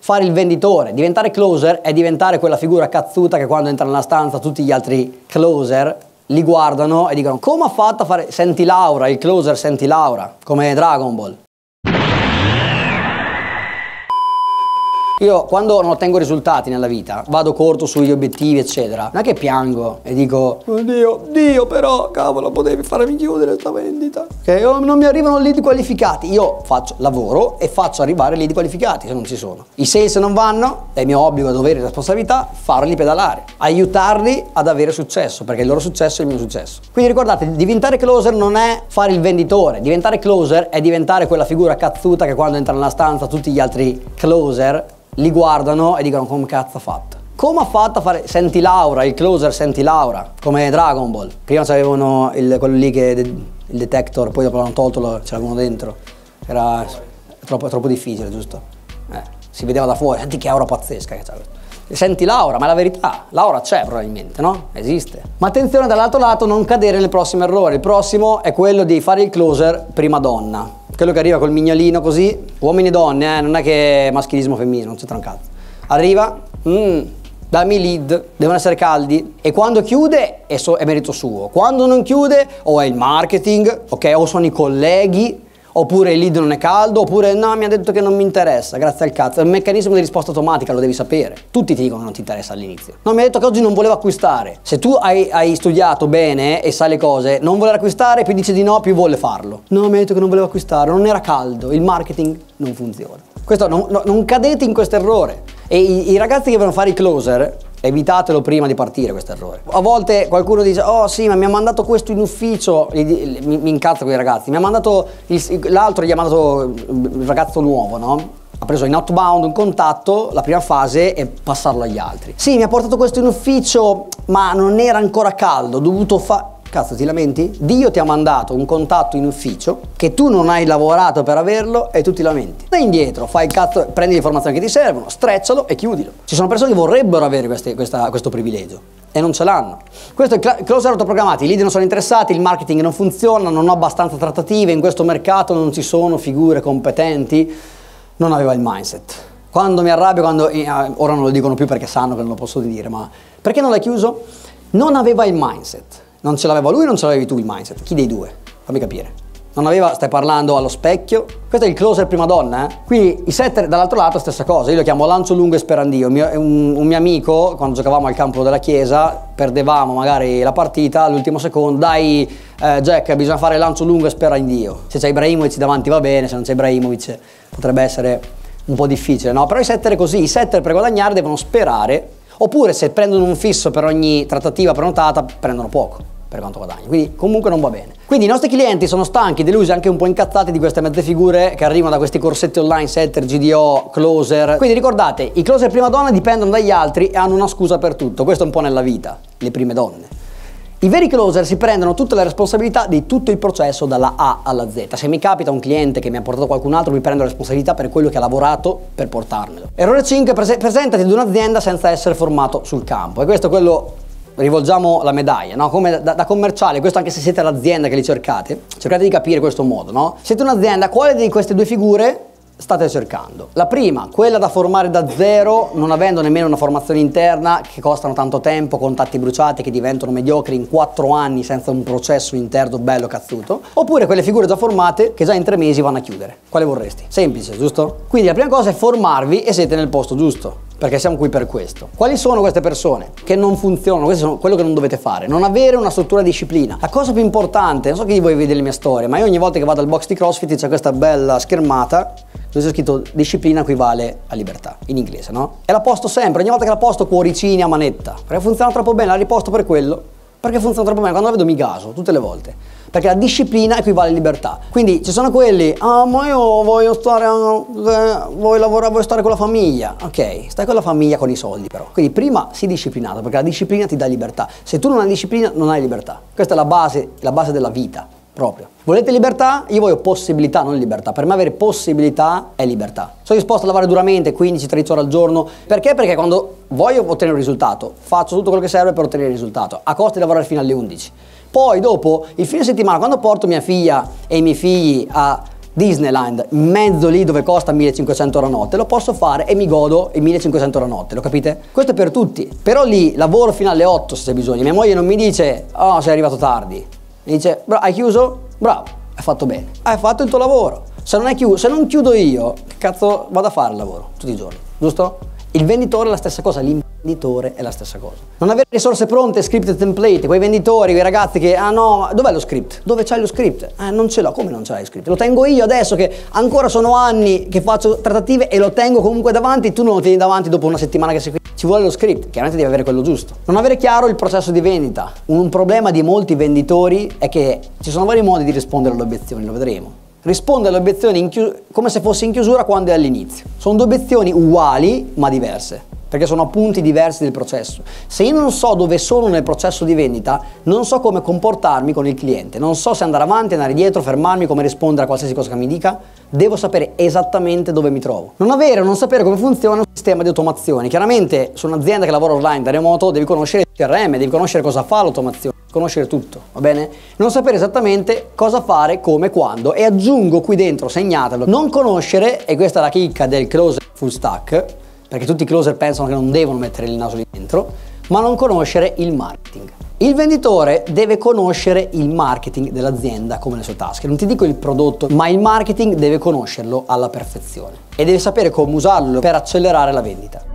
fare il venditore. Diventare closer è diventare quella figura cazzuta che quando entra nella stanza tutti gli altri closer li guardano e dicono: come ha fatto a fare Senti Laura, il closer Senti Laura, come Dragon Ball. Io quando non ottengo risultati nella vita, vado corto sugli obiettivi eccetera, non è che piango e dico: oddio, Dio però, cavolo, potevi farmi chiudere sta vendita, che non mi arrivano lead qualificati. Io faccio lavoro e faccio arrivare lead qualificati se non ci sono. I sales non vanno, è mio obbligo, dovere e responsabilità farli pedalare, aiutarli ad avere successo, perché il loro successo è il mio successo. Quindi ricordate, diventare closer non è fare il venditore, diventare closer è diventare quella figura cazzuta che quando entra nella stanza tutti gli altri closer li guardano e dicono: come cazzo ha fatto? Come ha fatto a fare Senti Laura, il closer Senti Laura, come Dragon Ball. Prima c'avevano quello lì che il detector, poi dopo l'hanno tolto, ce l'avevano dentro. Era troppo difficile, giusto? Si vedeva da fuori, senti che aura pazzesca che c'è. Senti Laura, ma è la verità, Laura c'è probabilmente, no? Esiste. Ma attenzione dall'altro lato, non cadere nel prossimo errore. Il prossimo è quello di fare il closer prima donna. Quello che arriva col mignolino così, uomini e donne, non è che maschilismo femminile, non c'entra un cazzo. Arriva, dammi lead, devono essere caldi, e quando chiude è merito suo. Quando non chiude o è il marketing, ok, o sono i colleghi, oppure il lead non è caldo, oppure no, mi ha detto che non mi interessa, grazie al cazzo. È un meccanismo di risposta automatica, lo devi sapere. Tutti ti dicono che non ti interessa all'inizio. No, mi ha detto che oggi non voleva acquistare. Se tu hai studiato bene e sai le cose, non voler acquistare, più dice di no, più vuole farlo. No, mi ha detto che non voleva acquistare, non era caldo, il marketing non funziona. Questo non cadete in questo errore. E i ragazzi che devono fare i closer, evitatelo prima di partire questo errore. A volte qualcuno dice: oh sì, ma mi ha mandato questo in ufficio, mi incazzo con i ragazzi, mi ha mandato l'altro, gli ha mandato il ragazzo nuovo, no? Ha preso in outbound un contatto, la prima fase è passarlo agli altri. Sì, mi ha portato questo in ufficio, ma non era ancora caldo, ho dovuto fare... Cazzo, ti lamenti? Dio ti ha mandato un contatto in ufficio che tu non hai lavorato per averlo e tu ti lamenti. Dai indietro, fai il cazzo, prendi le informazioni che ti servono, streccialo e chiudilo. Ci sono persone che vorrebbero avere questo privilegio e non ce l'hanno. Questo è il closer autoprogrammati, i lead non sono interessati, il marketing non funziona, non ho abbastanza trattative, in questo mercato non ci sono figure competenti, non aveva il mindset. Quando mi arrabbio, ora non lo dicono più perché sanno che non lo posso dire, ma perché non l'hai chiuso? Non aveva il mindset. Non ce l'aveva lui, non ce l'avevi tu il mindset. Chi dei due? Fammi capire. Non aveva, stai parlando allo specchio. Questo è il closer prima donna, eh? Quindi i setter dall'altro lato stessa cosa. Io lo chiamo lancio lungo e sperandio. Un mio amico, quando giocavamo al campo della chiesa, perdevamo magari la partita all'ultimo secondo. Dai Jack, bisogna fare lancio lungo e sperandio. Se c'è Ibrahimovic davanti va bene, se non c'è Ibrahimovic potrebbe essere un po' difficile, no? Però i setter è così. I setter per guadagnare devono sperare. Oppure se prendono un fisso per ogni trattativa prenotata, prendono poco per quanto guadagni, quindi comunque non va bene. Quindi i nostri clienti sono stanchi, delusi, anche un po' incazzati di queste mezze figure che arrivano da questi corsetti online, setter, GDO, closer. Quindi ricordate, i closer prima donna dipendono dagli altri e hanno una scusa per tutto. Questo è un po' nella vita, le prime donne. I veri closer si prendono tutte le responsabilità di tutto il processo dalla A alla Z. Se mi capita un cliente che mi ha portato qualcun altro, mi prendo la responsabilità per quello che ha lavorato per portarmelo. Errore 5, presentati ad un'azienda senza essere formato sul campo. E questo è quello... Rivolgiamo la medaglia, no? Come da commerciale, questo anche se siete l'azienda che li cercate di capire questo modo, no? Siete un'azienda, quale di queste due figure state cercando? La prima, quella da formare da zero, non avendo nemmeno una formazione interna, che costano tanto tempo, contatti bruciati che diventano mediocri in 4 anni senza un processo interno bello cazzuto, oppure quelle figure già formate che già in 3 mesi vanno a chiudere. Quale vorresti? Semplice, giusto? Quindi la prima cosa è formarvi e siete nel posto giusto, perché siamo qui per questo. Quali sono queste persone che non funzionano? Questo sono quello che non dovete fare. Non avere una struttura di disciplina. La cosa più importante, non so chi di voi vede le mie storie, ma io ogni volta che vado al box di CrossFit c'è questa bella schermata dove c'è scritto disciplina equivale a libertà, in inglese, no? E la posto sempre, ogni volta che la posto cuoricini a manetta, perché funziona troppo bene, la riposto per quello, perché funziona troppo bene, quando la vedo mi gaso, tutte le volte. Perché la disciplina equivale a libertà. Quindi ci sono quelli, ah ma io voglio stare, voglio lavorare, voglio stare con la famiglia. Ok, stai con la famiglia con i soldi però. Quindi prima sii disciplinato, perché la disciplina ti dà libertà. Se tu non hai disciplina non hai libertà. Questa è la base della vita, proprio. Volete libertà? Io voglio possibilità, non libertà. Per me avere possibilità è libertà. Sono disposto a lavorare duramente, 15-13 ore al giorno. Perché? Perché quando voglio ottenere un risultato, faccio tutto quello che serve per ottenere il risultato, a costo di lavorare fino alle 11. Poi dopo, il fine settimana, quando porto mia figlia e i miei figli a Disneyland, in mezzo lì dove costa 1500 euro a notte, lo posso fare e mi godo i 1500 euro a notte, lo capite? Questo è per tutti. Però lì lavoro fino alle 8 se c'è bisogno. Mia moglie non mi dice, oh sei arrivato tardi. Mi dice, hai chiuso? Bravo, hai fatto bene. Hai fatto il tuo lavoro. Se non chiudo io, che cazzo vado a fare il lavoro tutti i giorni, giusto? Il venditore è la stessa cosa, l'imprenditore è la stessa cosa. Non avere risorse pronte, script e template, quei venditori, quei ragazzi che, ah no, dov'è lo script? Dove c'hai lo script? Non ce l'ho, come non c'hai lo script? Lo tengo io adesso che ancora sono anni che faccio trattative e lo tengo comunque davanti, tu non lo tieni davanti dopo una settimana che sei qui. Ci vuole lo script, chiaramente devi avere quello giusto. Non avere chiaro il processo di vendita. Un problema di molti venditori è che ci sono vari modi di rispondere alle obiezioni, lo vedremo. Risponde alle obiezioni come se fosse in chiusura quando è all'inizio. Sono due obiezioni uguali ma diverse, perché sono punti diversi del processo. Se io non so dove sono nel processo di vendita, non so come comportarmi con il cliente, non so se andare avanti, andare dietro, fermarmi, come rispondere a qualsiasi cosa che mi dica, devo sapere esattamente dove mi trovo. Non sapere come funziona un sistema di automazione. Chiaramente su un'azienda che lavora online da remoto devi conoscere il CRM, devi conoscere cosa fa l'automazione, conoscere tutto, va bene? Non sapere esattamente cosa fare, come, quando, e aggiungo qui dentro, segnatelo, non conoscere, e questa è la chicca del closer full stack, perché tutti i closer pensano che non devono mettere il naso lì dentro, ma non conoscere il marketing. Il venditore deve conoscere il marketing dell'azienda come le sue tasche. Non ti dico il prodotto, ma il marketing deve conoscerlo alla perfezione e deve sapere come usarlo per accelerare la vendita.